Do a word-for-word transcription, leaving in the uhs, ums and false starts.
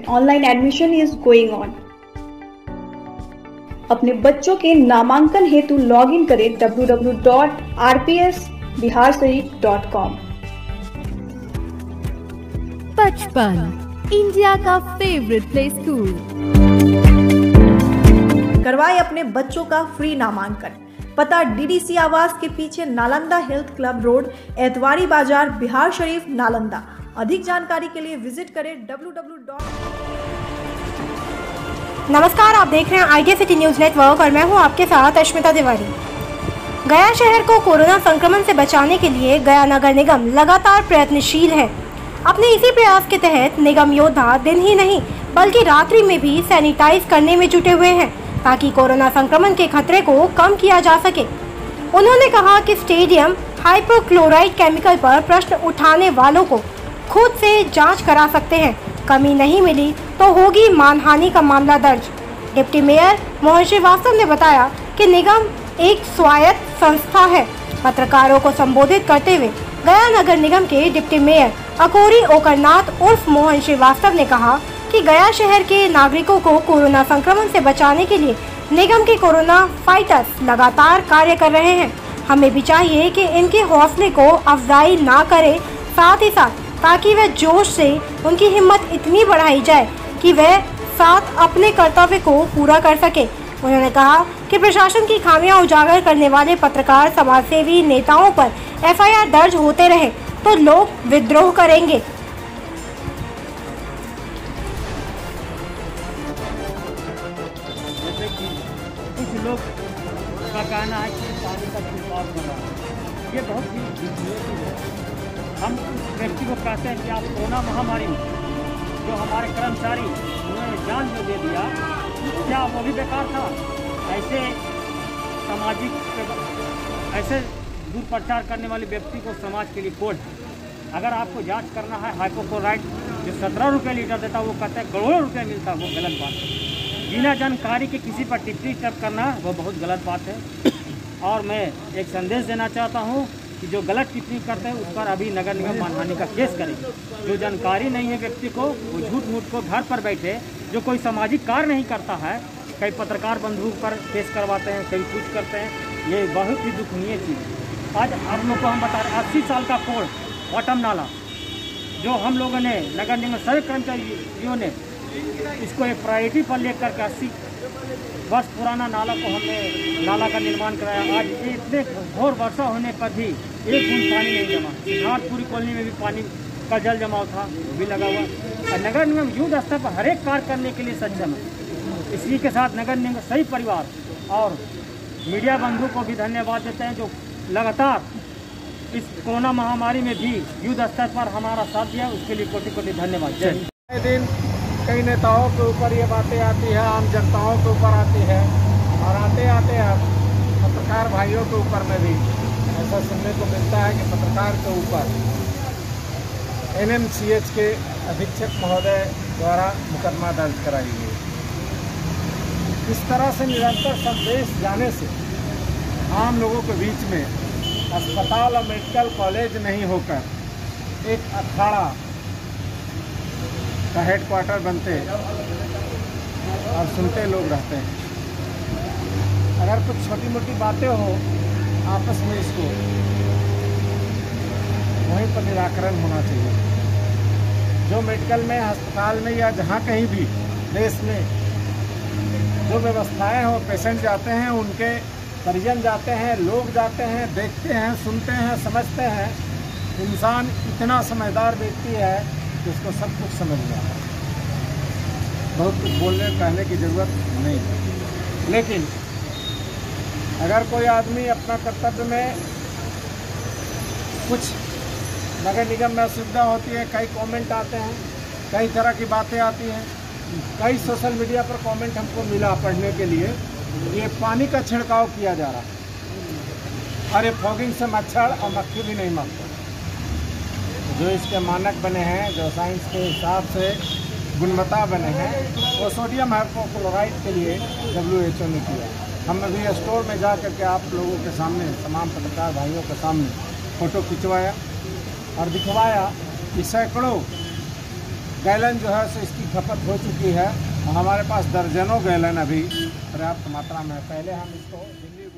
and online admission is going on. अपने बच्चों के नामांकन हेतु लॉग इन करें W W W dot R P S Bihar Sharif dot com. Bachpan India का फेवरेट प्ले स्कूल। करवाए अपने बच्चों का फ्री नामांकन। पता डी डी सी आवास के पीछे Nalanda health club road, Etwari Bazar, Bihar शरीफ, नालंदा। अधिक जानकारी के लिए विजिट करें डब्ल्यू डब्ल्यू डब्ल्यू डॉट। नमस्कार, आप देख रहे हैं I D city news network और मैं हूं आपके साथ अश्मिता तिवारी। गया शहर को कोरोना संक्रमण से बचाने के लिए गया नगर निगम लगातार प्रयत्नशील है। अपने इसी प्रयास के तहत निगम योद्धा दिन ही नहीं बल्कि रात्रि में भी सैनिटाइज करने में जुटे हुए हैं ताकि कोरोना संक्रमण के खतरे को कम किया जा सके। उन्होंने कहा कि स्टेडियम हाइपोक्लोराइड केमिकल पर प्रश्न उठाने वालों को खुद से जांच करा सकते हैं। कमी नहीं मिली तो होगी मानहानि का मामला दर्ज। डिप्टी मेयर मोहन श्रीवास्तव ने बताया कि निगम एक स्वायत्त संस्था है। पत्रकारों को संबोधित करते हुए गया नगर निगम के डिप्टी मेयर अकोरी ओकरनाथ उर्फ मोहन श्रीवास्तव ने कहा कि गया शहर के नागरिकों को कोरोना संक्रमण से बचाने के लिए निगम के कोरोना फाइटर्स लगातार कार्य कर रहे हैं। हमें भी चाहिए कि इनके हौसले को अफजाई ना करें, साथ ही साथ ताकि वह जोश से उनकी हिम्मत इतनी बढ़ाई जाए कि वह साथ अपने कर्तव्य को पूरा कर सके। उन्होंने कहा कि प्रशासन की खामियां उजागर करने वाले पत्रकार, समाजसेवी, नेताओं पर एफ आई आर दर्ज होते रहे तो लोग विद्रोह करेंगे। कुछ लोग का कहना है कि पानी का छिड़काव कर रहा है, ये बहुत ही विश्लेषण है। हम उस व्यक्ति को कहते हैं कि आप कोरोना महामारी में जो हमारे कर्मचारी उन्होंने जान जो दे दिया, क्या वो भी बेकार था? ऐसे सामाजिक ऐसे दुष्प्रचार करने वाले व्यक्ति को समाज के लिए कोड है। अगर आपको जांच करना है, हाइपोक्लोराइड जो सत्रह रुपये लीटर देता है वो कहते हैं करोड़ों रुपये मिलता है, वो गलत बात है। बिना जानकारी के किसी पर टिप्पणी कर करना वो बहुत गलत बात है। और मैं एक संदेश देना चाहता हूँ कि जो गलत टिप्पणी करते हैं उस पर अभी नगर निगम मानहानि का केस करेगी। जो जानकारी नहीं है व्यक्ति को, वो झूठ मूठ को घर पर बैठे जो कोई सामाजिक कार्य नहीं करता है, कई पत्रकार बंधु पर केस करवाते हैं, कई कुछ करते हैं, ये बहुत ही दुखनीय चीज़ है। आज आप लोग को हम बता रहे अस्सी साल का कोड बॉटम नाला जो हम लोगों ने नगर निगम सभी कर्मचारियों ने इसको एक प्रायोरिटी पर लेकर के अस्सी वर्ष पुराना नाला को हमने नाला का निर्माण कराया। आज इतने घोर वर्षा होने पर भी एक बूंद पानी नहीं जमा। सिद्धार्थपुरी कॉलोनी में भी पानी का जल जमाव था, वो भी लगा हुआ। और नगर निगम युद्ध स्तर पर हर एक कार्य करने के लिए सक्षम है। इसी के साथ नगर निगम सही परिवार और मीडिया बंधु को भी धन्यवाद देते हैं जो लगातार इस कोरोना महामारी में भी युद्ध स्तर पर हमारा साथ दिया, उसके लिए कोटि कोटि धन्यवाद। जय दिन। कई नेताओं के ऊपर ये बातें आती है, आम जनताओं के ऊपर आती है और आते आते अब पत्रकार भाइयों के ऊपर में भी ऐसा सुनने को मिलता है कि पत्रकार के ऊपर एन एम सी एच के अधीक्षक महोदय द्वारा मुकदमा दर्ज कराई गई। इस तरह से निरंतर संदेश जाने से आम लोगों के बीच में अस्पताल और मेडिकल कॉलेज नहीं होकर एक अखाड़ा का हेडक्वार्टर बनते और सुनते लोग रहते हैं। अगर कुछ छोटी मोटी बातें हो आपस में, इसको वहीं पर निराकरण होना चाहिए। जो मेडिकल में, अस्पताल में या जहाँ कहीं भी देश में जो व्यवस्थाएं हो, पेशेंट जाते हैं, उनके परिजन जाते हैं, लोग जाते हैं, देखते हैं, सुनते हैं, समझते हैं। इंसान इतना समझदार व्यक्ति है कि उसको सब कुछ समझ में आता है। बहुत कुछ बोलने कहने की ज़रूरत नहीं है। लेकिन अगर कोई आदमी अपना कर्तव्य में कुछ नगर निगम में असुविधा होती है, कई कमेंट आते हैं, कई तरह की बातें आती हैं, कई सोशल मीडिया पर कमेंट हमको मिला पढ़ने के लिए। ये पानी का छिड़काव किया जा रहा है और ये फॉगिंग से मच्छर और मक्खी भी नहीं मरते। जो इसके मानक बने हैं, जो साइंस के हिसाब से गुणवत्ता बने हैं, वो सोडियम हाइपोक्लोराइड के लिए डब्ल्यू एच ओ ने किया। हम अभी स्टोर में जा कर के आप लोगों के सामने, तमाम पत्रकार भाइयों के सामने फ़ोटो खिंचवाया और दिखवाया कि सैकड़ों गैलन जो है सो इसकी खपत हो चुकी है। हमारे पास दर्जनों गैलन अभी पर्याप्त मात्रा में। पहले हम इसको दिल्ली